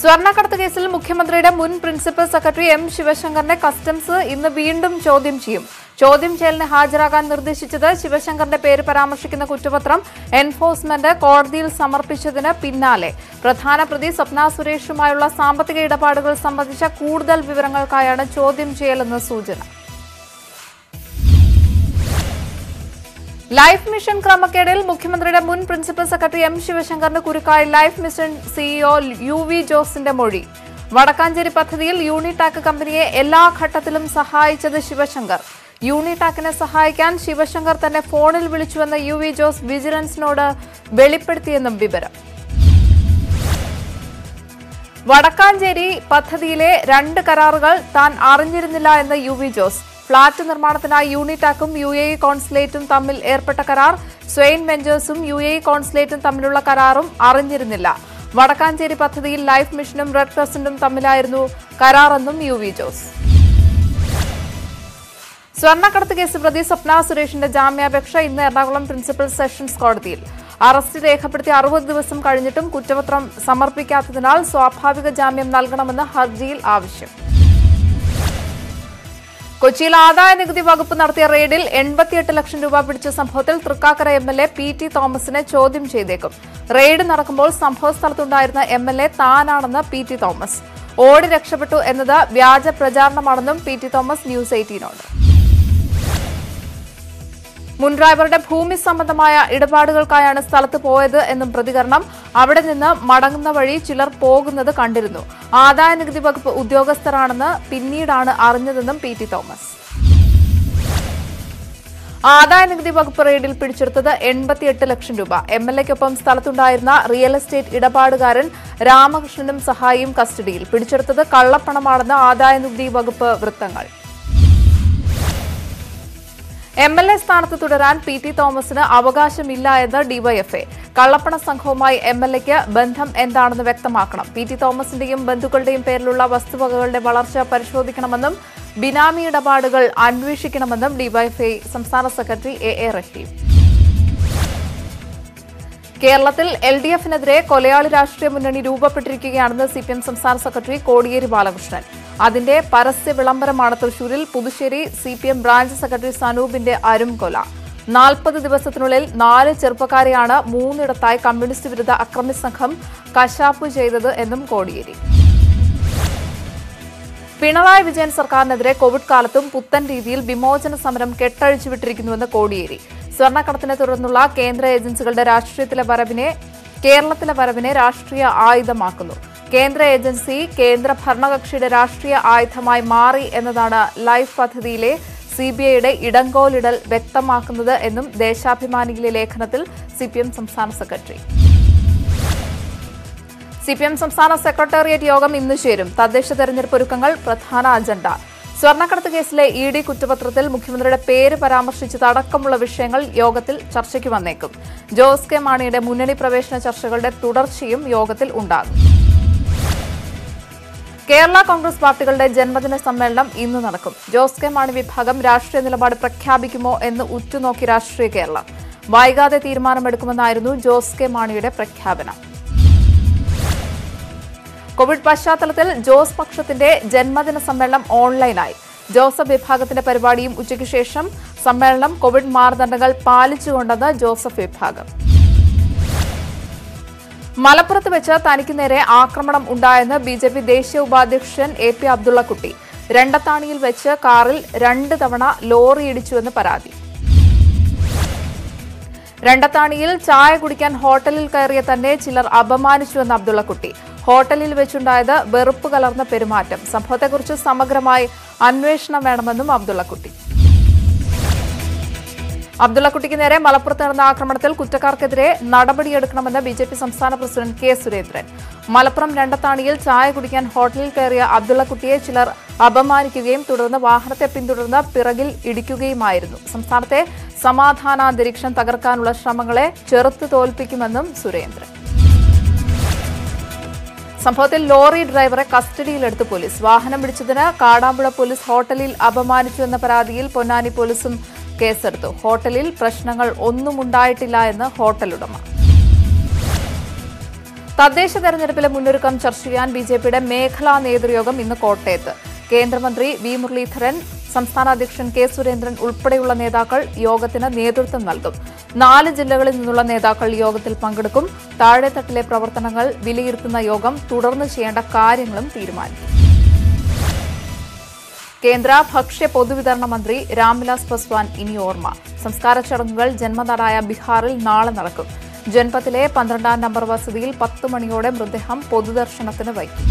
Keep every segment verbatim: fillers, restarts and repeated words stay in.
സ്വർണ്ണക്കടത്ത് കേസിൽ മുഖ്യമന്ത്രിയുടെ മുൻ പ്രിൻസിപ്പൽ സെക്രട്ടറി എം ശിവശങ്കറിനെ കസ്റ്റംസ് ഇന്ന് വീണ്ടും ചോദ്യം ചെയ്യും. ചോദ്യം ചെയ്യലിന് ഹാജരാകാൻ നിർദ്ദേശിച്ചത് ശിവശങ്കറിന്റെ പേര് പരാമർശിക്കുന്ന കുറ്റപത്രം എൻഫോഴ്സ്മെന്റ് കോടതിയിൽ സമർപ്പിച്ചതിന് പിന്നാലെ പ്രധാന പ്രതി സ്വപ്ന സുരേഷുമായുള്ള സാമ്പത്തിക ഇടപാടുകൾ സംബന്ധിച്ച കൂടുതൽ വിവരങ്ങൾക്കായാണ് ചോദ്യം ചെയ്യലെന്ന് സൂചന. ലൈഫ് മിഷൻ ക്രമക്കേടിൽ മുഖ്യമന്ത്രിയുടെ മുൻ പ്രിൻസിപ്പൽ സെക്രട്ടറി എം ശിവശങ്കറിന് കുരുക്കായി life mission CEO U V ജോസിന്റെ മൊഴി. വടക്കാഞ്ചേരി പദ്ധതിയിൽ യൂണിടാക് കമ്പനിയെ എല്ലാ ഘട്ടത്തിലും സഹായിച്ചത് ശിവശങ്കർ. യൂണിടാക്കിനെ സഹായിക്കാൻ ശിവശങ്കർ തന്നെ ഫോണിൽ വിളിച്ചുവെന്ന് യു വി ജോസ് വിജിലൻസിനോട് വെളിപ്പെടുത്തിയെന്നും വിവരം. വടക്കാഞ്ചേരി പദ്ധതിയിലെ രണ്ട് കരാറുകൾ താൻ അറിഞ്ഞിരുന്നില്ല എന്ന് യു വി ജോസ്. ഫ്ളാറ്റ് നിർമ്മാണത്തിനായി യൂണിടാക്കും യു എ ഇ കോൺസുലേറ്റും തമ്മിൽ ഏർപ്പെട്ട കരാർ സ്വെയിൻ വെഞ്ചേഴ്സും യു എ ഇ കോൺസുലേറ്റും തമ്മിലുള്ള കരാറും അറിഞ്ഞിരുന്നില്ല. വടക്കാഞ്ചേരി പദ്ധതിയിൽ ലൈഫ് മിഷനും റെഡ് ക്രസന്റും തമ്മിലായിരുന്നു കരാറെന്നും യു വി ജോസ്. സ്വർണ്ണക്കടത്ത് കേസ് പ്രതി സ്വപ്ന സുരേഷിന്റെ ജാമ്യാപേക്ഷ ഇന്ന് എറണാകുളം പ്രിൻസിപ്പൽ സെഷൻസ് കോടതിയിൽ. അറസ്റ്റ് രേഖപ്പെടുത്തി അറുപത് ദിവസം കഴിഞ്ഞിട്ടും കുറ്റപത്രം സമർപ്പിക്കാത്തതിനാൽ സ്വാഭാവിക ജാമ്യം നൽകണമെന്ന് ഹർജിയിൽ ആവശ്യം. കൊച്ചിയിൽ ആദായ നികുതി വകുപ്പ് നടത്തിയ റെയ്ഡിൽ എൺപത്തിയെട്ട് ലക്ഷം രൂപ പിടിച്ച സംഭവത്തിൽ Thrikkakara M L A P T Thomas ചോദ്യം ചെയ്തേക്കും. റെയ്ഡ് നടക്കുമ്പോൾ സംഭവസ്ഥലത്തുണ്ടായിരുന്ന എം എൽ എ താനാണെന്ന് പി ടി തോമസ്. ഓടി രക്ഷപ്പെട്ടു എന്നത് വ്യാജ പ്രചാരണമാണെന്നും പി ടി തോമസ് ന്യൂസ് എയ്റ്റീനോട്. മുൻ ഡ്രൈവറുടെ ഭൂമി സംബന്ധമായ ഇടപാടുകൾക്കായാണ് സ്ഥലത്ത് പോയത് എന്നും പ്രതികരണം. അവിടെ നിന്ന് മടങ്ങുന്ന വഴി ചിലർ പോകുന്നത് കണ്ടിരുന്നു. ആദായ നികുതി വകുപ്പ് ഉദ്യോഗസ്ഥരാണെന്ന് പിന്നീടാണ് അറിഞ്ഞതെന്നും പി ടി തോമസ്. ആദായ നികുതി വകുപ്പ് റെയ്ഡിൽ പിടിച്ചെടുത്തത് എൺപത്തിയെട്ട് ലക്ഷം രൂപ. എം എൽ എക്കൊപ്പം സ്ഥലത്തുണ്ടായിരുന്ന റിയൽ എസ്റ്റേറ്റ് ഇടപാടുകാരൻ രാമകൃഷ്ണനും സഹായിയും കസ്റ്റഡിയിൽ. പിടിച്ചെടുത്തത് കള്ളപ്പണമാണെന്ന് ആദായ നികുതി വകുപ്പ് വൃത്തങ്ങൾ. എം എൽ എ സ്ഥാനത്ത് തുടരാൻ പി ടി തോമസിന് അവകാശമില്ല എന്ന് ഡിവൈഎഫ്ഐ. കള്ളപ്പണ സംഘവുമായി എം എൽ എക്ക് ബന്ധം എന്താണെന്ന് വ്യക്തമാക്കണം. പി ടി തോമസിന്റെയും ബന്ധുക്കളുടെയും പേരിലുള്ള വസ്തുവകകളുടെ വളർച്ച പരിശോധിക്കണമെന്നും ബിനാമി ഇടപാടുകൾ അന്വേഷിക്കണമെന്നും ഡിവൈഎഫ്ഐ സംസ്ഥാന സെക്രട്ടറി എ എ റഹീം. കേരളത്തിൽ എൽ ഡി എഫിനെതിരെ കൊലയാളി രാഷ്ട്രീയ മുന്നണി രൂപപ്പെട്ടിരിക്കുകയാണെന്ന് സി പി എം സംസ്ഥാന സെക്രട്ടറി കോടിയേരി ബാലകൃഷ്ണൻ. അതിന്റെ പരസ്യ വിളംബരമാണ് തൃശൂരിൽ Puthussery C P M branch secretary സനൂപിന്റെ അരുംകൊല. നാൽപ്പത് ദിവസത്തിനുള്ളിൽ നാല് ചെറുപ്പക്കാരെയാണ് മൂന്നിടത്തായി കമ്മ്യൂണിസ്റ്റ് വിരുദ്ധ അക്രമി സംഘം കശാപ്പു ചെയ്തത് എന്നും കോടിയേരി. പിണറായി വിജയൻ സർക്കാരിനെതിരെ കോവിഡ് കാലത്തും പുത്തൻ രീതിയിൽ വിമോചന സമരം കെട്ടഴിച്ചുവിട്ടിരിക്കുന്നുവെന്ന് കോടിയേരി. സ്വർണ്ണക്കടത്തിനെ തുടർന്നുള്ള കേന്ദ്ര ഏജൻസികളുടെ രാഷ്ട്രീയത്തിലെ വരവിനെ കേരളത്തിലെ വരവിനെ രാഷ്ട്രീയ ആയുധമാക്കുന്നു. കേന്ദ്ര ഏജൻസി കേന്ദ്ര ഭരണകക്ഷിയുടെ രാഷ്ട്രീയ ആയുധമായി മാറി എന്നതാണ് ലൈഫ് പദ്ധതിയിലെ സി ബി ഐയുടെ ഇടങ്കോലിടൽ വ്യക്തമാക്കുന്നത് എന്നും ദേശാഭിമാനിയിലെ ലേഖനത്തിൽ സി പി എം സംസ്ഥാന സെക്രട്ടറി. സി പി എം സംസ്ഥാന സെക്രട്ടേറിയറ്റ് യോഗം ഇന്ന് ചേരും. തദ്ദേശ തെരഞ്ഞെടുപ്പ് ഒരുക്കങ്ങൾ പ്രധാന അജണ്ട. സ്വർണ്ണക്കടത്ത് കേസിലെ ഇ ഡി കുറ്റപത്രത്തിൽ മുഖ്യമന്ത്രിയുടെ പേര് പരാമർശിച്ചതടക്കമുള്ള വിഷയങ്ങൾ യോഗത്തിൽ ചർച്ചയ്ക്ക് വന്നേക്കും. ജോസ് കെ മാണിയുടെ മുന്നണി പ്രവേശന ചർച്ചകളുടെ തുടർച്ചയും യോഗത്തിൽ ഉണ്ടാകും. കേരള കോൺഗ്രസ് പാർട്ടികളുടെ ജന്മദിന സമ്മേളനം ഇന്ന് നടക്കും. ജോസ് കെ മാണി വിഭാഗം രാഷ്ട്രീയ നിലപാട് പ്രഖ്യാപിക്കുമോ എന്ന് ഉറ്റുനോക്കി രാഷ്ട്രീയ കേരളം. വൈകാതെ തീരുമാനമെടുക്കുമെന്നായിരുന്നു ജോസ് കെ മാണിയുടെ പ്രഖ്യാപനം. കോവിഡ് പശ്ചാത്തലത്തിൽ ജോസ് പക്ഷത്തിന്റെ ജന്മദിന സമ്മേളനം ഓൺലൈനായി. ജോസഫ് വിഭാഗത്തിന്റെ പരിപാടിയും ഉച്ചയ്ക്ക് ശേഷം. സമ്മേളനം കോവിഡ് മാനദണ്ഡങ്ങൾ പാലിച്ചുകൊണ്ടെന്ന് ജോസഫ് വിഭാഗം. മലപ്പുറത്ത് വെച്ച് തനിക്ക് നേരെ ആക്രമണം ഉണ്ടായെന്ന് ബി ജെ പി ദേശീയ ഉപാധ്യക്ഷൻ എ പി അബ്ദുള്ളക്കുട്ടി. രണ്ടത്താണിയിൽ വെച്ച് കാറിൽ രണ്ട് തവണ ലോറി ഇടിച്ചുവെന്ന് പരാതി. രണ്ടത്താണിയിൽ ചായ കുടിക്കാൻ ഹോട്ടലിൽ കയറിയ തന്നെ ചിലർ അപമാനിച്ചുവെന്ന് അബ്ദുള്ളക്കുട്ടി. ഹോട്ടലിൽ വെച്ചുണ്ടായത് വെറുപ്പ് കലർന്ന പെരുമാറ്റം. സംഭവത്തെക്കുറിച്ച് സമഗ്രമായി അന്വേഷണം വേണമെന്നും അബ്ദുള്ളക്കുട്ടി. അബ്ദുള്ളക്കുട്ടിക്ക് നേരെ മലപ്പുറത്ത് നടന്ന ആക്രമണത്തിൽ കുറ്റക്കാർക്കെതിരെ നടപടിയെടുക്കണമെന്ന് ബി ജെ പി സംസ്ഥാന പ്രസിഡന്റ് കെ സുരേന്ദ്രൻ. മലപ്പുറം രണ്ടത്താണിയിൽ ചായ കുടിക്കാൻ ഹോട്ടലിൽ കയറിയ അബ്ദുള്ളക്കുട്ടിയെ ചിലർ അപമാനിക്കുകയും തുടർന്ന് വാഹനത്തെ പിന്തുടർന്ന് പിറകിൽ ഇടിക്കുകയുമായിരുന്നു. സംസ്ഥാനത്തെ സമാധാനാന്തരീക്ഷം തകർക്കാനുള്ള ശ്രമങ്ങളെ ചെറുത്തു തോൽപ്പിക്കുമെന്നും സുരേന്ദ്രൻ. സംഭവത്തിൽ ലോറി ഡ്രൈവറെ കസ്റ്റഡിയിലെടുത്ത് പോലീസ്. വാഹനം പിടിച്ചതിന് കാടാമ്പുഴ പോലീസ് ഹോട്ടലിൽ അപമാനിച്ചുവെന്ന പരാതിയിൽ പൊന്നാനി പോലീസും കേസെടുത്തു. ഹോട്ടലിൽ പ്രശ്നങ്ങൾ ഒന്നും ഉണ്ടായിട്ടില്ല എന്ന് ഹോട്ടൽ ഉടമ. തദ്ദേശ തെരഞ്ഞെടുപ്പിലെ മുന്നൊരുക്കം ചർച്ച ചെയ്യാൻ ബി ജെ പിയുടെ മേഖലാ നേതൃയോഗം ഇന്ന് കോട്ടയത്ത്. കേന്ദ്രമന്ത്രി വി മുരളീധരൻ, സംസ്ഥാന അധ്യക്ഷൻ കെ സുരേന്ദ്രൻ ഉൾപ്പെടെയുള്ള നേതാക്കൾ യോഗത്തിന് നേതൃത്വം നൽകും. നാല് ജില്ലകളിൽ നിന്നുള്ള നേതാക്കൾ യോഗത്തിൽ പങ്കെടുക്കും. താഴെത്തട്ടിലെ പ്രവർത്തനങ്ങൾ വിലയിരുത്തുന്ന യോഗം തുടർന്ന് ചെയ്യേണ്ട കാര്യങ്ങളും തീരുമാനിക്കും. കേന്ദ്ര ഭക്ഷ്യ പൊതുവിതരണ മന്ത്രി രാംവിലാസ് പസ്വാൻ ഇനി ഓർമ്മ. സംസ്കാര ചടങ്ങുകൾ ജന്മനാടായ ബീഹാറിൽ നാളെ നടക്കും. ജൻപത്തിലെ പന്ത്രണ്ടാം നമ്പർ വസതിയിൽ പത്ത് മണിയോടെ മൃതദേഹം പൊതുദർശനത്തിന് വയ്ക്കും.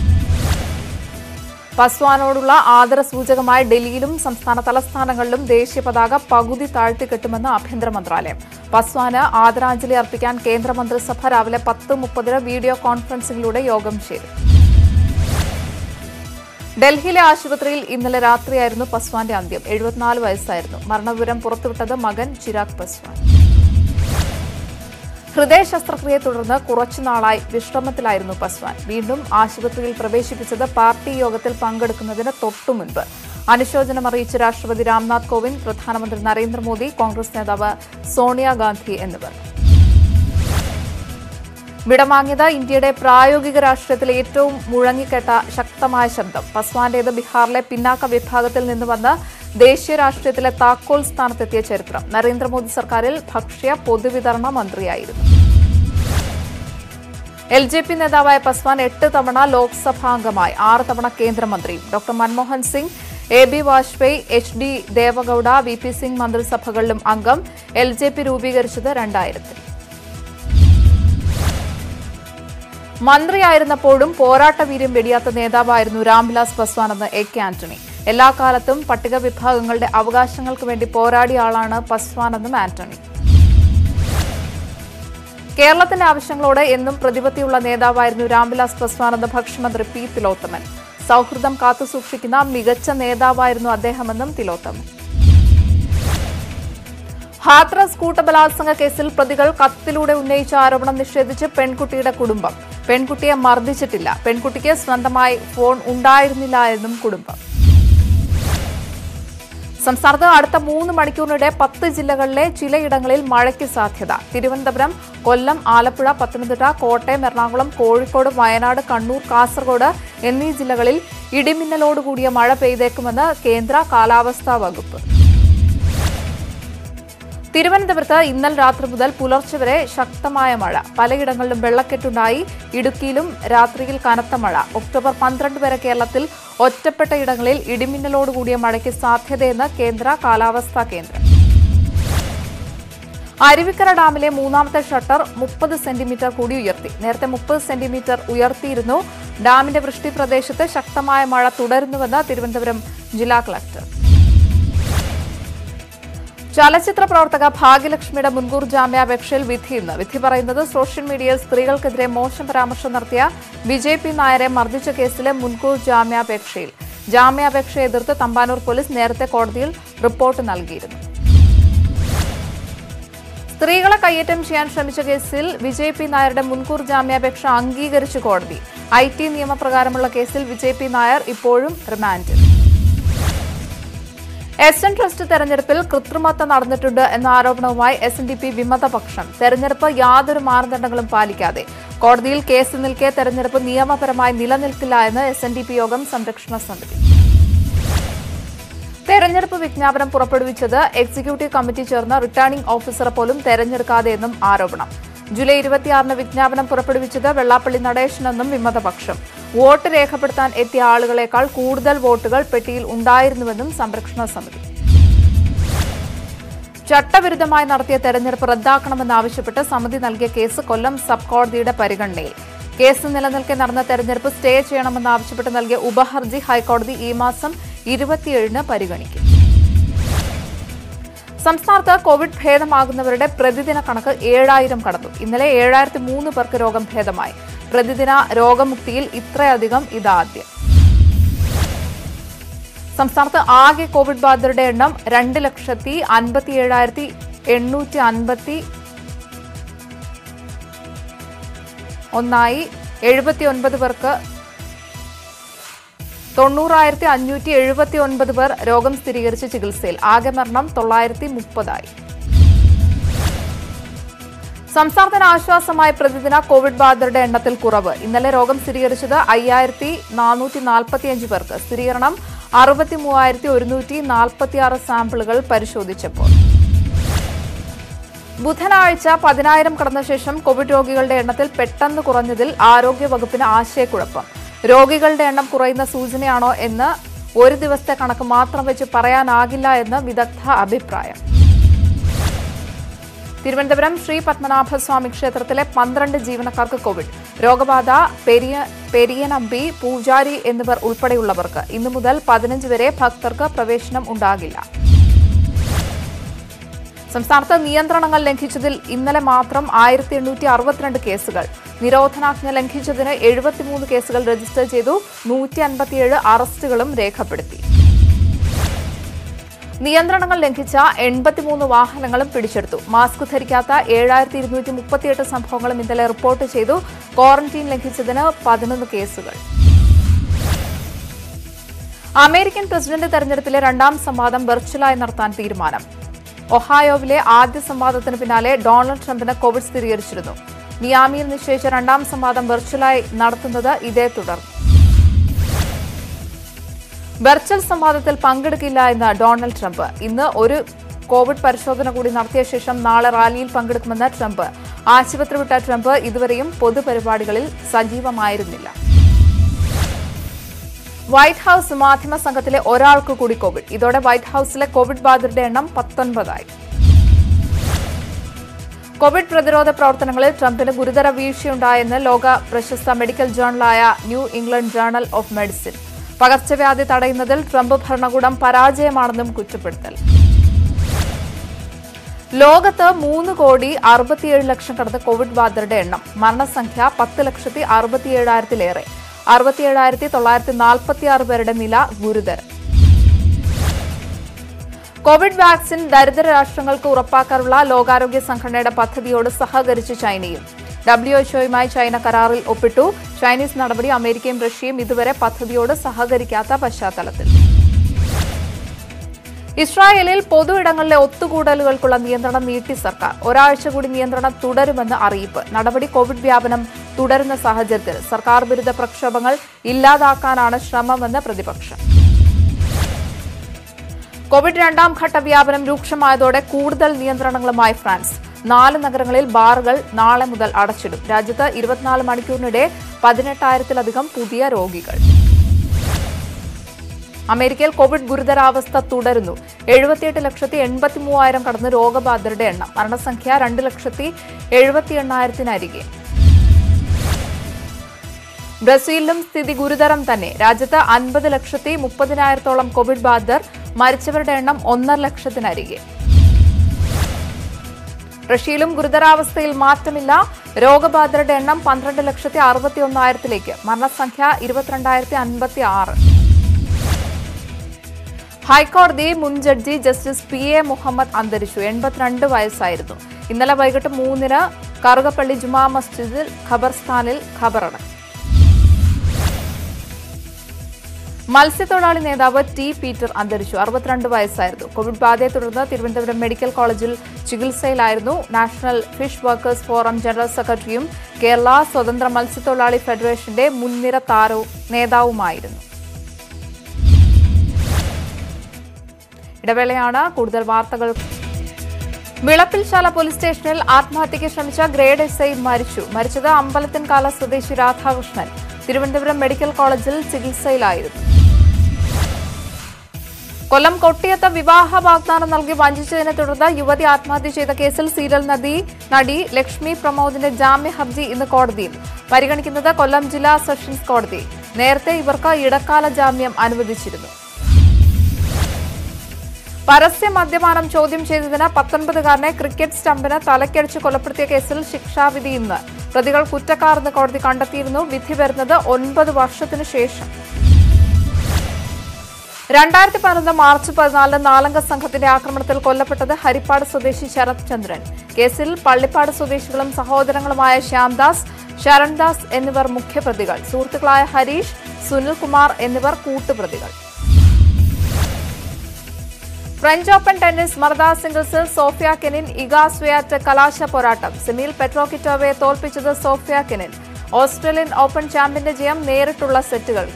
പസ്വാനോടുള്ള ആദരസൂചകമായി ഡൽഹിയിലും സംസ്ഥാന തലസ്ഥാനങ്ങളിലും ദേശീയ പതാക പകുതി താഴ്ത്തിക്കെട്ടുമെന്ന് ആഭ്യന്തര മന്ത്രാലയം. പസ്വാന് ആദരാഞ്ജലി അർപ്പിക്കാൻ കേന്ദ്രമന്ത്രിസഭ രാവിലെ പത്ത് മുപ്പതിന് വീഡിയോ കോൺഫറൻസിംഗിലൂടെ യോഗം ചേരും. ഡൽഹിയിലെ ആശുപത്രിയിൽ ഇന്നലെ രാത്രിയായിരുന്നു പസ്വാന്റെ അന്ത്യം. എഴുപത്തിനാല് വയസ്സായിരുന്നു. മരണവിവരം പുറത്തുവിട്ടത് മകൻ ചിരാഗ് പസ്വാൻ. ഹൃദയ ശസ്ത്രക്രിയയെ തുടർന്ന് കുറച്ചുനാളായി വിശ്രമത്തിലായിരുന്നു പസ്വാൻ. വീണ്ടും ആശുപത്രിയിൽ പ്രവേശിപ്പിച്ചത് പാർട്ടി യോഗത്തിൽ പങ്കെടുക്കുന്നതിന് തൊട്ടുമുൻപ്. അനുശോചനം അറിയിച്ച രാഷ്ട്രപതി രാംനാഥ് കോവിന്ദ്, പ്രധാനമന്ത്രി നരേന്ദ്രമോദി, കോൺഗ്രസ് നേതാവ് സോണിയാഗാന്ധി എന്നിവർ. വിടവാങ്ങിയത് ഇന്ത്യയുടെ പ്രായോഗിക രാഷ്ട്രീയത്തിലെ ഏറ്റവും മുഴങ്ങിക്കേട്ട ശക്തമായ ശബ്ദം. പസ്വാന്റേത് ബീഹാറിലെ പിന്നാക്ക വിഭാഗത്തിൽ നിന്ന് വന്ന് ദേശീയ രാഷ്ട്രീയത്തിലെ താക്കോൽ സ്ഥാനത്തെത്തിയ ചരിത്രം. നരേന്ദ്രമോദി സർക്കാരിൽ ഭക്ഷ്യ പൊതുവിതരണ മന്ത്രിയായിരുന്നു. എൽ ജെ പി നേതാവായ പസ്വാൻ എട്ട് തവണ ലോക്സഭാംഗമായി, ആറ് തവണ കേന്ദ്രമന്ത്രിയും. Doctor Manmohan Singh, A B Vajpayee, H D Deve Gowda, V P Singh മന്ത്രിസഭകളിലും അംഗം. എൽ ജെ പി രൂപീകരിച്ചത് രണ്ടായിരത്തിൽ. മന്ത്രിയായിരുന്നപ്പോഴും പോരാട്ടവീര്യം വെടിയാത്ത നേതാവായിരുന്നു രാംവിലാസ് പസ്വാൻ എന്ന് എ കെ ആന്റണി. എല്ലാ കാലത്തും പട്ടിക വിഭാഗങ്ങളുടെ അവകാശങ്ങൾക്ക് വേണ്ടി പോരാടിയ ആളാണ് പസ്വാനെന്നും ആന്റണി. കേരളത്തിന്റെ ആവശ്യങ്ങളോട് എന്നും പ്രതിബദ്ധതയുള്ള നേതാവായിരുന്നു രാംവിലാസ് പസ്വാൻ എന്ന് ഭക്ഷ്യമന്ത്രി പി തിലോത്തമൻ. സൌഹൃദം കാത്തുസൂക്ഷിക്കുന്ന മികച്ച നേതാവായിരുന്നു അദ്ദേഹമെന്നും തിലോത്തമൻ. ഹാത്രസ് കൂട്ടബലാത്സംഗ കേസിൽ പ്രതികൾ കത്തിലൂടെ ഉന്നയിച്ച ആരോപണം നിഷേധിച്ച് പെൺകുട്ടിയുടെ കുടുംബം. പെൺകുട്ടിയെ മർദ്ദിച്ചിട്ടില്ല, പെൺകുട്ടിക്ക് സ്വന്തമായി ഫോൺ ഉണ്ടായിരുന്നില്ല എന്നും കുടുംബം. സംസ്ഥാനത്ത് അടുത്ത മൂന്ന് മണിക്കൂറിനിടെ പത്ത് ജില്ലകളിലെ ചിലയിടങ്ങളിൽ മഴയ്ക്ക് സാധ്യത. തിരുവനന്തപുരം, കൊല്ലം, ആലപ്പുഴ, പത്തനംതിട്ട, കോട്ടയം, എറണാകുളം, കോഴിക്കോട്, വയനാട്, കണ്ണൂർ, കാസർഗോഡ് എന്നീ ജില്ലകളിൽ ഇടിമിന്നലോടുകൂടിയ മഴ പെയ്തേക്കുമെന്ന് കേന്ദ്ര കാലാവസ്ഥാ വകുപ്പ്. തിരുവനന്തപുരത്ത് ഇന്നലെ രാത്രി മുതൽ പുലർച്ചെ വരെ ശക്തമായ മഴ. പലയിടങ്ങളിലും വെള്ളക്കെട്ടുണ്ടായി. ഇടുക്കിയിലും രാത്രിയിൽ കനത്ത മഴ. ഒക്ടോബർ പന്ത്രണ്ട് വരെ കേരളത്തിൽ ഒറ്റപ്പെട്ട ഇടങ്ങളിൽ ഇടിമിന്നലോടുകൂടിയ മഴയ്ക്ക് സാധ്യതയെന്ന് കേന്ദ്ര കാലാവസ്ഥാ കേന്ദ്രം. അരുവിക്കര ഡാമിലെ മൂന്നാമത്തെ ഷട്ടർ മുപ്പത് സെന്റിമീറ്റർ കൂടി ഉയർത്തി. നേരത്തെ മുപ്പത് സെന്റിമീറ്റർ ഉയർത്തിയിരുന്നു. ഡാമിന്റെ വൃഷ്ടി പ്രദേശത്ത് ശക്തമായ മഴ തുടരുന്നുവെന്ന് തിരുവനന്തപുരം ജില്ലാ കളക്ടർ. ചലച്ചിത്ര പ്രവർത്തക ഭാഗ്യലക്ഷ്മിയുടെ മുൻകൂർ ജാമ്യാപേക്ഷയിൽ വിധി ഇന്ന്. വിധി പറയുന്നത് സോഷ്യൽ മീഡിയയിൽ സ്ത്രീകൾക്കെതിരെ മോശം പരാമർശം നടത്തിയ വിജയ് പി നായരെ മർദ്ദിച്ച കേസിലെ മുൻകൂർ ജാമ്യാപേക്ഷയിൽ. ജാമ്യാപേക്ഷയെ എതിർത്ത് തമ്പാനൂർ പോലീസ് നേരത്തെ കോടതിയിൽ റിപ്പോർട്ട് നൽകിയിരുന്നു. സ്ത്രീകളെ കയ്യേറ്റം ചെയ്യാൻ ശ്രമിച്ച കേസിൽ വിജയ് പി നായരുടെ മുൻകൂർ ജാമ്യാപേക്ഷ അംഗീകരിച്ചു കോടതി. ഐ ടി നിയമപ്രകാരമുള്ള കേസിൽ വിജയ് പി നായർ ഇപ്പോഴും റിമാൻഡിൽ. എസ് എൻ ട്രസ്റ്റ് തെരഞ്ഞെടുപ്പിൽ കൃത്രിമത്വം നടന്നിട്ടുണ്ട് എന്ന ആരോപണവുമായി എസ് എൻ ഡി പി വിമതപക്ഷം. തെരഞ്ഞെടുപ്പ് യാതൊരു മാനദണ്ഡങ്ങളും പാലിക്കാതെ. കോടതിയിൽ കേസ് നിൽക്കെ തെരഞ്ഞെടുപ്പ് നിയമപരമായി നിലനിൽക്കില്ല എന്ന് എസ് എൻ ഡി പി യോഗം സംരക്ഷണ സമിതി. തെരഞ്ഞെടുപ്പ് വിജ്ഞാപനം പുറപ്പെടുവിച്ചത് എക്സിക്യൂട്ടീവ് കമ്മിറ്റി ചേർന്ന റിട്ടേണിംഗ് ഓഫീസറെ പോലും തെരഞ്ഞെടുക്കാതെയെന്നും ആരോപണം. ജൂലൈ ഇരുപത്തിയാറിന് വിജ്ഞാപനം പുറപ്പെടുവിച്ചത് വെള്ളാപ്പള്ളി നടേശനെന്നും വിമതപക്ഷം. വോട്ട് രേഖപ്പെടുത്താൻ എത്തിയ ആളുകളേക്കാൾ കൂടുതൽ വോട്ടുകൾ പെട്ടിയിൽ ഉണ്ടായിരുന്നുവെന്നും സംരക്ഷണ സമിതി. ചട്ടവിരുദ്ധമായി നടത്തിയ തെരഞ്ഞെടുപ്പ് റദ്ദാക്കണമെന്നാവശ്യപ്പെട്ട് സമിതി നൽകിയ കേസ് കൊല്ലം സബ് കോടതിയുടെ പരിഗണനയിൽ. കേസ് നിലനിൽക്കെ നടന്ന തെരഞ്ഞെടുപ്പ് സ്റ്റേ ചെയ്യണമെന്നാവശ്യപ്പെട്ട് നൽകിയ ഉപഹർജി ഹൈക്കോടതി ഈ മാസം ഇരുപത്തിയേഴിന് പരിഗണിക്കും. സംസ്ഥാനത്ത് കോവിഡ് ഭേദമാകുന്നവരുടെ പ്രതിദിന കണക്ക് ഏഴായിരം കടന്നു. ഇന്നലെ ഏഴായിരത്തി മൂന്ന് പേർക്ക് രോഗം ഭേദമായി. പ്രതിദിന രോഗമുക്തിയിൽ ഇത്രയധികം ഇതാദ്യം. സംസ്ഥാനത്ത് ആകെ കോവിഡ് ബാധിതരുടെ എണ്ണം രണ്ട് ലക്ഷത്തി അൻപത്തി ഏഴായിരത്തി എണ്ണൂറ്റി അൻപത്തി ഒന്നായി. എഴുപത്തി ഒൻപത് പേർക്ക് തൊണ്ണൂറായിരത്തി അഞ്ഞൂറ്റി എഴുപത്തി ഒൻപത് പേർ രോഗം സ്ഥിരീകരിച്ച് ചികിത്സയിൽ. ആകെ മരണം തൊള്ളായിരത്തി മുപ്പതായി. സംസ്ഥാനത്തിന് ആശ്വാസമായി പ്രതിദിന കോവിഡ് ബാധിതരുടെ എണ്ണത്തിൽ കുറവ്. ഇന്നലെ രോഗം സ്ഥിരീകരിച്ചത് അയ്യായിരത്തി നാനൂറ്റി നാൽപ്പത്തിയഞ്ച് പേർക്ക്. സ്ഥിരീകരണം അറുപത്തി മൂവായിരത്തി ഒരുന്നൂറ്റി നാൽപ്പത്തിയാറ് സാമ്പിളുകൾ പരിശോധിച്ചപ്പോൾ. ബുധനാഴ്ച പതിനായിരം കടന്ന ശേഷം കോവിഡ് രോഗികളുടെ എണ്ണത്തിൽ പെട്ടെന്ന് കുറഞ്ഞതിൽ ആരോഗ്യവകുപ്പിന് ആശയക്കുഴപ്പം. രോഗികളുടെ എണ്ണം കുറയുന്ന സൂചനയാണോ എന്ന് ഒരു ദിവസത്തെ കണക്ക് മാത്രം വെച്ച് പറയാനാകില്ല എന്ന് വിദഗ്ധ അഭിപ്രായം. തിരുവനന്തപുരം ശ്രീ പത്മനാഭസ്വാമി ക്ഷേത്രത്തിലെ പന്ത്രണ്ട് ജീവനക്കാർക്ക് കോവിഡ്. രോഗബാധ പെരിയ പെരിയനമ്പി, പൂജാരി എന്നിവർ ഉൾപ്പെടെയുള്ളവർക്ക്. ഇന്നു മുതൽ പതിനഞ്ച് വരെ ഭക്തർക്ക് പ്രവേശനം ഉണ്ടാകില്ല. സംസ്ഥാനത്ത് നിയന്ത്രണങ്ങൾ ലംഘിച്ചതിൽ ഇന്നലെ മാത്രം ആയിരത്തി എണ്ണൂറ്റി അറുപത്തിരണ്ട് കേസുകൾ. നിരോധനാജ്ഞ ലംഘിച്ചതിന് എഴുപത്തിമൂന്ന് കേസുകൾ രജിസ്റ്റർ ചെയ്തു. നൂറ്റി അൻപത്തിയേഴ് അറസ്റ്റുകളും രേഖപ്പെടുത്തി. നിയന്ത്രണങ്ങൾ ലംഘിച്ച എൺപത്തിമൂന്ന് വാഹനങ്ങളും പിടിച്ചെടുത്തു. മാസ്ക് ധരിക്കാത്ത ഏഴായിരത്തി ഇരുന്നൂറ്റി മുപ്പത്തിയെട്ട് സംഭവങ്ങളും ഇന്നലെ റിപ്പോർട്ട് ചെയ്തു. ക്വാറന്റീൻ ലംഘിച്ചതിന് പതിനൊന്ന് കേസുകൾ. അമേരിക്കൻ പ്രസിഡന്റ് തെരഞ്ഞെടുപ്പിലെ രണ്ടാം സംവാദം വെർച്വലായി നടത്താൻ തീരുമാനം. ഒഹായോവിലെ ആദ്യ സംവാദത്തിന് പിന്നാലെ ഡൊണാൾഡ് ട്രംപിന് കോവിഡ് സ്ഥിരീകരിച്ചിരുന്നു. മിയാമിയിൽ നിശ്ചയിച്ച രണ്ടാം സംവാദം വെർച്വലായി നടത്തുന്നത് ഇതേ തുടർന്ന്. വെർച്വൽ സംവാദത്തിൽ പങ്കെടുക്കില്ല എന്ന് ഡൊണാൾഡ് ട്രംപ്. ഇന്ന് ഒരു കോവിഡ് പരിശോധന കൂടി നടത്തിയ ശേഷം നാളെ റാലിയിൽ പങ്കെടുക്കുമെന്ന് ട്രംപ്. ആശുപത്രി വിട്ട ട്രംപ് ഇതുവരെയും പൊതുപരിപാടികളിൽ സജീവമായിരുന്നില്ല. വൈറ്റ് ഹൌസ് മാധ്യമ സംഘത്തിലെ ഒരാൾക്ക് കൂടി കോവിഡ്. ഇതോടെ വൈറ്റ് ഹൌസിലെ കോവിഡ് ബാധിതരുടെ എണ്ണം പത്തൊൻപതായി. കോവിഡ് പ്രതിരോധ പ്രവർത്തനങ്ങളിൽ ട്രംപിന് ഗുരുതര വീഴ്ചയുണ്ടായെന്ന് ലോക പ്രശസ്ത മെഡിക്കൽ ജേർണലായ new England journal of medicine. പകർച്ചവ്യാധി തടയുന്നതിൽ ട്രംപ് ഭരണകൂടം പരാജയമാണെന്നും കുറ്റപ്പെടുത്തൽ. ലോകത്ത് മൂന്ന് കോടി അറുപത്തിയേഴ് ലക്ഷം കടന്ന കോവിഡ് ബാധിതരുടെ എണ്ണം. മരണസംഖ്യ പത്ത് ലക്ഷത്തി അറുപത്തിയേഴായിരത്തിലേറെ. അറുപത്തിയേഴായിരത്തി തൊള്ളായിരത്തി നാൽപ്പത്തിയാറ് പേരുടെ നില ഗുരുതരം. കോവിഡ് വാക്സിൻ ദരിദ്ര രാഷ്ട്രങ്ങൾക്ക് ഉറപ്പാക്കാനുള്ള ലോകാരോഗ്യ സംഘടനയുടെ പദ്ധതിയോട് സഹകരിച്ച് ചൈനയും. ഡബ്ല്യു എച്ച് ഒയുമായി ചൈന കരാറിൽ ഒപ്പിട്ടു. ചൈനീസ് നടപടി അമേരിക്കയും റഷ്യയും ഇതുവരെ പദ്ധതിയോട് സഹകരിക്കാത്ത പശ്ചാത്തലത്തിൽ. ഇസ്രായേലിൽ പൊതു ഇടങ്ങളിലെ ഒത്തുകൂടലുകൾക്കുള്ള നിയന്ത്രണം നീട്ടി സർക്കാർ. ഒരാഴ്ച കൂടി നിയന്ത്രണം തുടരുമെന്ന് അറിയിപ്പ്. നടപടി കോവിഡ് വ്യാപനം തുടരുന്ന സാഹചര്യത്തിൽ സർക്കാർ വിരുദ്ധ പ്രക്ഷോഭങ്ങൾ ഇല്ലാതാക്കാനാണ് ശ്രമമെന്ന് പ്രതിപക്ഷം. കോവിഡ് രണ്ടാം ഘട്ട വ്യാപനം രൂക്ഷമായതോടെ കൂടുതൽ നിയന്ത്രണങ്ങളുമായി ഫ്രാൻസ്. നാല് നഗരങ്ങളിൽ ബാറുകൾ നാളെ മുതൽ അടച്ചിടും. രാജ്യത്ത് ഇരുപത്തിനാല് മണിക്കൂറിനിടെ പതിനെട്ടായിരത്തിലധികം പുതിയ രോഗികൾ. അമേരിക്കയിൽ കോവിഡ് ഗുരുതരാവസ്ഥ തുടരുന്നു. എഴുപത്തിയെട്ട് ലക്ഷത്തി എൺപത്തി മൂവായിരം കടന്ന് രോഗബാധിതരുടെ എണ്ണം. മരണസംഖ്യ രണ്ട് ലക്ഷത്തി എഴുപത്തി എണ്ണായിരത്തിനരികെ. ബ്രസീലിലും സ്ഥിതി ഗുരുതരം തന്നെ. രാജ്യത്ത് അൻപത് ലക്ഷത്തി മുപ്പതിനായിരത്തോളം കോവിഡ് ബാധിതർ. മരിച്ചവരുടെ എണ്ണം ഒന്നര ലക്ഷത്തിനരികെ. റഷ്യയിലും ഗുരുതരാവസ്ഥയിൽ മാറ്റമില്ല. രോഗബാധിതരുടെ എണ്ണം പന്ത്രണ്ട് ലക്ഷത്തി അറുപത്തി ഒന്നായിരത്തിലേക്ക്. മരണസംഖ്യ ഇരുപത്തിരണ്ടായിരത്തി അൻപത്തി ആറ്. ഹൈക്കോടതി മുൻ judge justice P A Muhammad അന്തരിച്ചു. എൺപത്തിരണ്ട് വയസ്സായിരുന്നു. ഇന്നലെ വൈകിട്ട് മൂന്നിന് കറുകപ്പള്ളി ജുമാ മസ്ജിദിൽ ഖബർസ്ഥാനിൽ ഖബറടക്കം. മത്സ്യത്തൊഴിലാളി നേതാവ് ടി പീറ്റർ അന്തരിച്ചു. അറുപത്തിരണ്ട് വയസ്സായിരുന്നു. കോവിഡ് ബാധയെ തുടർന്ന് തിരുവനന്തപുരം മെഡിക്കൽ കോളേജിൽ ചികിത്സയിലായിരുന്നു. National fish workers forum general സെക്രട്ടറിയും കേരള സ്വതന്ത്ര മത്സ്യത്തൊഴിലാളി ഫെഡറേഷന്റെ മുൻനിര താരവും നേതാവുമായിരുന്നു. ഇടവേളയാണ്. കൂടുതൽ വാർത്തകൾ. വിളപ്പിൽശാല പോലീസ് സ്റ്റേഷനിൽ ആത്മഹത്യയ്ക്ക് ശ്രമിച്ച ഗ്രേഡ് എസ് ഐ മരിച്ചു. മരിച്ചത് അമ്പലത്തിൻകാല സ്വദേശി രാധാകൃഷ്ണൻ. തിരുവനന്തപുരം മെഡിക്കൽ കോളേജിൽ ചികിത്സയിലായിരുന്നു. കൊല്ലം കൊട്ടിയത്ത് വിവാഹ വാഗ്ദാനം നൽകി വഞ്ചിച്ചതിനെ തുടർന്ന് യുവതി ആത്മഹത്യ ചെയ്ത കേസിൽ സീരിയൽ നടി നടി ലക്ഷ്മി പ്രമോദിന്റെ ജാമ്യ ഹർജി ഇന്ന് കോടതിയിൽ. പരിഗണിക്കുന്നത് കൊല്ലം ജില്ലാ സെഷൻസ് കോടതി. നേരത്തെ ഇവർക്ക് ഇടക്കാല ജാമ്യം അനുവദിച്ചിരുന്നു. പരസ്യ മദ്യപാനം ചോദ്യം ചെയ്തതിന് പത്തൊൻപതുകാരനെ ക്രിക്കറ്റ് സ്റ്റമ്പിന് തലക്കടിച്ച് കൊലപ്പെടുത്തിയ കേസിൽ ശിക്ഷാവിധി ഇന്ന്. പ്രതികൾ കുറ്റക്കാരെന്ന് കോടതി കണ്ടെത്തിയിരുന്നു. വിധി വരുന്നത് ഒൻപത് വർഷത്തിനു ശേഷം. രണ്ടായിരത്തി പതിനൊന്ന് മാർച്ച് പതിനാലിന് നാലംഗ സംഘത്തിന്റെ ആക്രമണത്തിൽ കൊല്ലപ്പെട്ടത് ഹരിപ്പാട് സ്വദേശി ശരത് ചന്ദ്രൻ. കേസിൽ പള്ളിപ്പാട് സ്വദേശികളും സഹോദരങ്ങളുമായ ശ്യാംദാസ്, ശരൺദാസ് എന്നിവർ മുഖ്യപ്രതികൾ. സുഹൃത്തുക്കളായ ഹരീഷ്, സുനിൽകുമാർ എന്നിവർ കൂട്ടുപ്രതികൾ. ഫ്രഞ്ച് ഓപ്പൺ ടെന്നീസ് മർദ സിംഗിൾസിൽ സോഫിയ കെനിൻ ഇഗ സ്വിയാറ്റെക് കലാശ പോരാട്ടം. സെമിയിൽ പെട്രോകിറ്റോവയെ തോൽപ്പിച്ചത് സോഫിയ കെനിൻ. ഓസ്ട്രേലിയൻ ഓപ്പൺ ചാമ്പ്യന്റെ ജയം നേരിട്ടുള്ള സെറ്റുകൾക്ക്.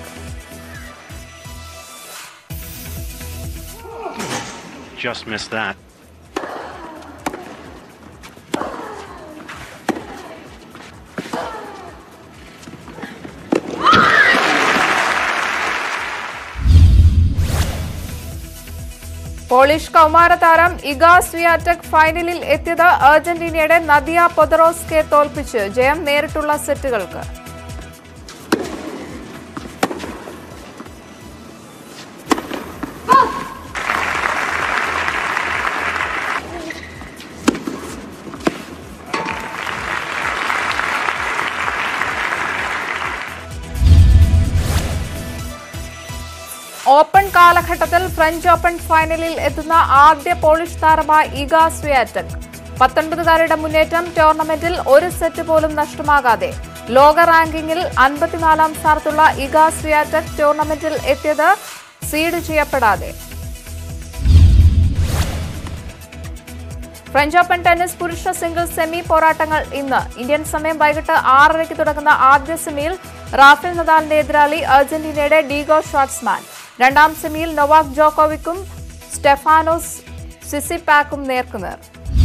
Just missed that. പോളിഷ് കൗമാര താരം ഇഗ സ്വിയാറ്റെക് ഫൈനലിൽ എത്തിയത് അർജന്റീനയുടെ നദിയ പൊദറോസ്കയെ തോൽപ്പിച്ച്. ജയം നേരിട്ടുള്ള സെറ്റുകൾക്ക്. ഓപ്പൺ കാലഘട്ടത്തിൽ ഫ്രഞ്ച് ഓപ്പൺ ഫൈനലിൽ എത്തുന്ന ആദ്യ പോളിഷ് താരമായ ഇഗ സ്വിയാറ്റെക്. പത്തൊൻപതുകാരുടെ മുന്നേറ്റം ടൂർണമെന്റിൽ ഒരു സെറ്റ് പോലും നഷ്ടമാകാതെ. ലോക റാങ്കിങ്ങിൽ അൻപത്തിനാലാം സ്ഥാനത്തുള്ള ഇഗ സ്വിയാറ്റെക് ടൂർണമെന്റിൽ എത്തിയത് സീഡ് ചെയ്യപ്പെടാതെ. ഫ്രഞ്ച് ഓപ്പൺ ടെന്നീസ് പുരുഷ സിംഗിൾസ് സെമി പോരാട്ടങ്ങൾ ഇന്ന്. ഇന്ത്യൻ സമയം വൈകിട്ട് ആറരയ്ക്ക് തുടങ്ങുന്ന ആദ്യ സെമിയിൽ റാഫേൽ നദാലിന്റെ എതിരാളി അർജന്റീനയുടെ ഡീഗോ ഷാർട്സ്മാൻ. രണ്ടാം സെമിയിൽ നൊവാക് ജോക്കോവിക്കും സ്റ്റെഫാനോസ് സിസിപാക്കും നേർക്കുനേർ.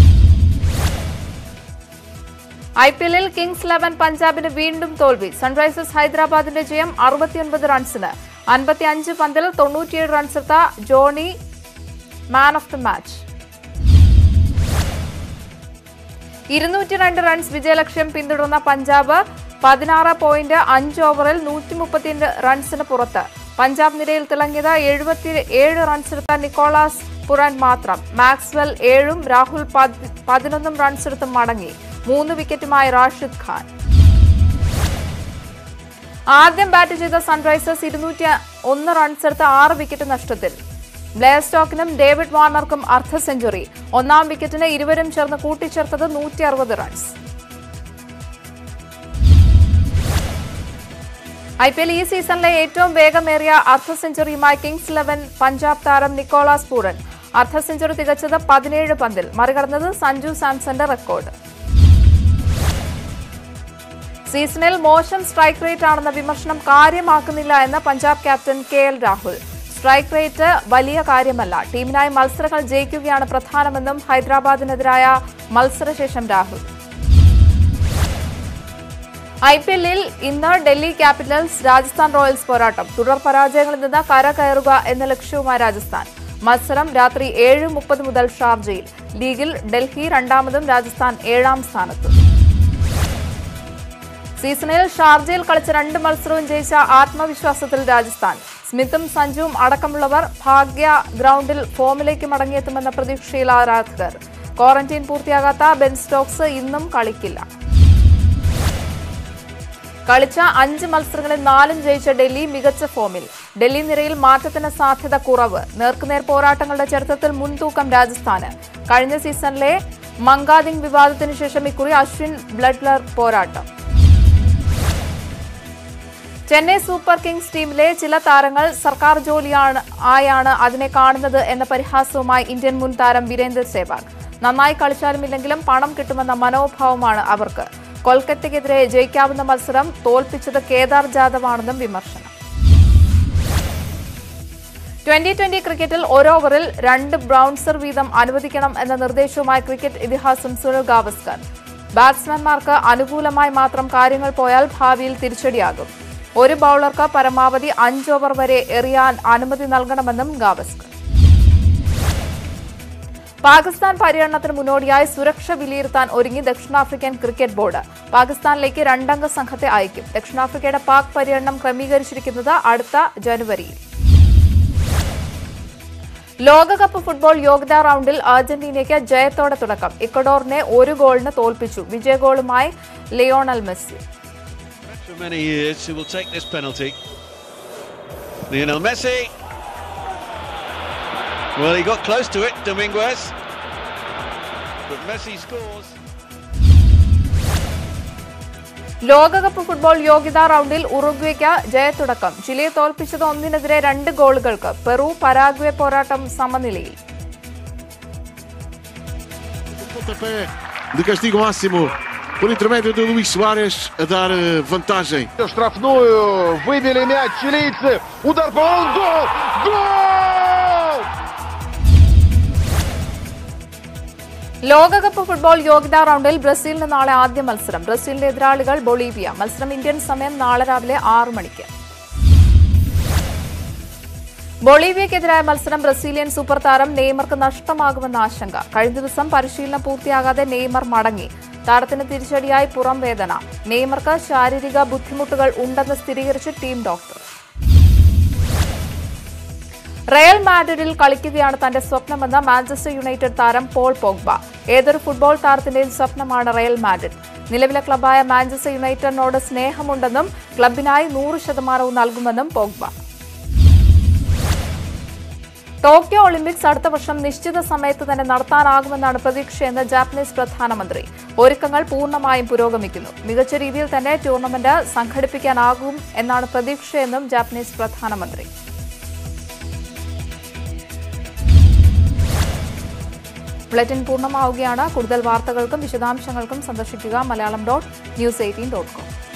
ഐ പി എല്ലിൽ കിങ്സ് ഇലവൻ പഞ്ചാബിന് വീണ്ടും തോൽവി. സൺറൈസേഴ്സ് ഹൈദരാബാദിന്റെ ജയം അറുപത്തിയൊൻപത് റൺസിന്. അൻപത്തിയഞ്ച് പന്തിൽ തൊണ്ണൂറ്റിയേഴ് റൺസെടുത്ത Jonny man of the match. ഇരുന്നൂറ്റി രണ്ട് റൺസ് വിജയലക്ഷ്യം പിന്തുടർന്ന പഞ്ചാബ് പതിനാറ് പോയിന്റ് അഞ്ച് ഓവറിൽ നൂറ്റി മുപ്പത്തിയഞ്ച് റൺസിന് പുറത്ത്. പഞ്ചാബ് നിരയിൽ തിളങ്ങിയത് എഴുപത്തി ഏഴ് റൺസെടുത്ത നിക്കോളാസ് പുറാൻ മാത്രം. മാക്സ്വെൽ ഏഴും രാഹുൽ പതിനൊന്നും റൺസെടുത്ത് മടങ്ങി. മൂന്ന് വിക്കറ്റുമായി റാഷിദ് ഖാൻ. ആദ്യം ബാറ്റ് ചെയ്ത സൺറൈസേഴ്സ് ഇരുന്നൂറ്റി ഒന്ന് റൺസെടുത്ത് ആറ് വിക്കറ്റ് നഷ്ടത്തിൽ. ബ്ലെയർ സ്റ്റോക്കിനും ഡേവിഡ് വാർണർക്കും അർദ്ധ സെഞ്ചുറി. ഒന്നാം വിക്കറ്റിന് ഇരുവരും ചേർന്ന് കൂട്ടിച്ചേർത്തത് നൂറ്റി അറുപത് റൺസ്. ഐ പി എൽ ഈ സീസണിലെ ഏറ്റവും വേഗമേറിയ അർദ്ധ സെഞ്ചുറിയുമായി കിങ്സ് ഇലവൻ പഞ്ചാബ് താരം നിക്കോളാസ് പൂരൻ. അർദ്ധ സെഞ്ചുറി തികച്ചത് പതിനേഴ് പന്തിൽ. മറികടന്നത് സഞ്ജു സാംസന്റെ റെക്കോർഡ്. സീസണിൽ മോശം സ്ട്രൈക്ക് റേറ്റ് ആണെന്ന വിമർശനം കാര്യമാക്കുന്നില്ല എന്ന് Punjab captain K L Rahul. Strike rate വലിയ കാര്യമല്ല, ടീമിനായി മത്സരങ്ങൾ ജയിക്കുകയാണ് പ്രധാനമെന്നും ഹൈദരാബാദിനെതിരായ മത്സരശേഷം രാഹുൽ. ഐ പി എല്ലിൽ ഇന്ന് ഡൽഹി ക്യാപിറ്റൽസ് രാജസ്ഥാൻ റോയൽസ് പോരാട്ടം. തുടർ പരാജയങ്ങളിൽ നിന്ന് കരകയറുക എന്ന ലക്ഷ്യവുമായി രാജസ്ഥാൻ. മത്സരം രാത്രി ഏഴ് മുപ്പത് മുതൽ ഷാർജയിൽ. ലീഗിൽ ഡൽഹി രണ്ടാമതും രാജസ്ഥാൻ ഏഴാം സ്ഥാനത്തും. സീസണിൽ ഷാർജയിൽ കളിച്ച രണ്ട് മത്സരവും ജയിച്ച ആത്മവിശ്വാസത്തിൽ രാജസ്ഥാൻ. സ്മിത്തും സഞ്ജുവും അടക്കമുള്ളവർ ഭാഗ്യ ഗ്രൗണ്ടിൽ ഫോമിലേക്ക് മടങ്ങിയെത്തുമെന്ന പ്രതീക്ഷയിൽ ആരാധകർ. ക്വാറന്റൈൻ പൂർത്തിയാകാത്ത ബെൻ സ്റ്റോക്സ് ഇന്നും കളിക്കില്ല. കളിച്ച അഞ്ച് മത്സരങ്ങളിൽ നാലും ജയിച്ച ഡൽഹി മികച്ച ഫോമിൽ. ഡൽഹി നിരയിൽ മാറ്റത്തിന് സാധ്യത കുറവ്. നേർക്കുനേർ പോരാട്ടങ്ങളുടെ ചരിത്രത്തിൽ മുൻതൂക്കം രാജസ്ഥാന്. കഴിഞ്ഞ സീസണിലെ മങ്കാദിംഗ് വിവാദത്തിന് ശേഷം ഇക്കുറി അശ്വിൻ ബ്ലഡ്ലർ പോരാട്ടം. ചെന്നൈ സൂപ്പർ കിങ്സ് ടീമിലെ ചില താരങ്ങൾ സർക്കാർ ജോലിയാണ് ആയാണ് അതിനെ കാണുന്നത് എന്ന പരിഹാസവുമായി ഇന്ത്യൻ മുൻ താരം വീരേന്ദർ സെവാഗ്. നന്നായി കളിച്ചാലുമില്ലെങ്കിലും പണം കിട്ടുമെന്ന മനോഭാവമാണ് അവർക്ക്. കൊൽക്കത്തയ്ക്കെതിരെ ജയിക്കാവുന്ന മത്സരം തോൽപ്പിച്ചത് കേദാർ ജാദവാണെന്നും വിമർശനം. ട്വന്റി ട്വന്റി ക്രിക്കറ്റിൽ ഓരോവറിൽ രണ്ട് ബൗൺസർ വീതം അനുവദിക്കണം എന്ന നിർദ്ദേശവുമായി ക്രിക്കറ്റ് ഇതിഹാസം സുനിൽ ഗാവസ്കർ. ബാറ്റ്സ്മാൻമാർക്ക് അനുകൂലമായി മാത്രം കാര്യങ്ങൾ പോയാൽ ഭാവിയിൽ തിരിച്ചടിയാകും. ഒരു ബൌളർക്ക് പരമാവധി അഞ്ച് ഓവർ വരെ എറിയാൻ അനുമതി നൽകണമെന്നും ഗാവസ്കർ. പാകിസ്ഥാൻ പര്യടനത്തിന് മുന്നോടിയായി സുരക്ഷ വിലയിരുത്താൻ ഒരുങ്ങി ദക്ഷിണാഫ്രിക്കൻ ക്രിക്കറ്റ് ബോർഡ്. പാകിസ്ഥാനിലേക്ക് രണ്ടംഗ സംഘത്തെ അയക്കും. ദക്ഷിണാഫ്രിക്കയുടെ പാക് പര്യടനം ക്രമീകരിച്ചിരിക്കുന്നത് അടുത്ത ജനുവരിയിൽ. ലോകകപ്പ് ഫുട്ബോൾ യോഗ്യതാ റൗണ്ടിൽ അർജന്റീനയ്ക്ക് ജയത്തോടെ തുടക്കം. ഇക്വഡോറിനെ ഒരു ഗോളിന് തോൽപ്പിച്ചു. വിജയ ഗോളുമായി Lionel Messi. Well, he got close to it, Dominguez. But Messi scores. ലോകകപ്പ് ഫുട്ബോൾ യോഗ്യതാ റൗണ്ടിൽ ഉറുഗ്വേക്ക് ജയത്തുടക്കം. ചിലിയെ തോൽപ്പിച്ചത് ഒന്നിനെതിരെ രണ്ട് ഗോളുകൾക്ക്. പെറു പരാഗ്വെ പോരാട്ടം സമനിലയിൽ. Pontapé de castigo máximo por intermédio de Luís Soares a dar vantagem. Штрафную выбили мяч чилийцы. Удар по гол! Гол! ലോകകപ്പ് ഫുട്ബോൾ യോഗ്യതാ റൗണ്ടിൽ ബ്രസീലിന് നാളെ ആദ്യ മത്സരം. ബ്രസീലിന്റെ എതിരാളികൾ ബൊളീവിയ. മത്സരം ഇന്ത്യൻ സമയം നാളെ രാവിലെ ആറ് മണിക്ക്. ബൊളീവിയക്കെതിരായ മത്സരം ബ്രസീലിയൻ സൂപ്പർ താരം നെയ്മർക്ക് നഷ്ടമാകുമെന്ന ആശങ്ക. കഴിഞ്ഞ ദിവസം പരിശീലനം പൂർത്തിയാകാതെ നെയ്മർ മടങ്ങി. താരത്തിന് തിരിച്ചടിയായി പുറം വേദന. നെയ്മർക്ക് ശാരീരിക ബുദ്ധിമുട്ടുകൾ ഉണ്ടെന്ന് സ്ഥിരീകരിച്ച് ടീം ഡോക്ടർ. റയൽ മാഡ്രിഡിൽ കളിക്കുകയാണ് തന്റെ സ്വപ്നമെന്ന് മാഞ്ചസ്റ്റർ യുണൈറ്റഡ് താരം പോൾ പോഗ്ബ. ഏതൊരു ഫുട്ബോൾ താരത്തിന്റെയും സ്വപ്നമാണ് റയൽ മാഡ്രിഡ്. നിലവിലെ ക്ലബായ മാഞ്ചസ്റ്റർ യുണൈറ്റഡിനോട് സ്നേഹമുണ്ടെന്നും ക്ലബിനായി നൂറ് ശതമാനവും നൽകുമെന്നും പോഗ്ബ. ടോക്കിയോ ഒളിമ്പിക്സ് അടുത്ത വർഷം നിശ്ചിത സമയത്ത് തന്നെ നടത്താനാകുമെന്നാണ് പ്രതീക്ഷയെന്ന് ജാപ്പനീസ് പ്രധാനമന്ത്രി. ഒരുക്കങ്ങൾ പൂർണ്ണമായും പുരോഗമിക്കുന്നു. മികച്ച രീതിയിൽ തന്നെ ടൂർണമെന്റ് സംഘടിപ്പിക്കാനാകും എന്നാണ് പ്രതീക്ഷയെന്നും ജാപ്പനീസ് പ്രധാനമന്ത്രി. ബുള്ളറ്റിൻ പൂർണ്ണമാവുകയാണ്. കൂടുതൽ വാർത്തകൾക്കും വിശദാംശങ്ങൾക്കും സന്ദർശിക്കുക Malayalam dot news eighteen dot com.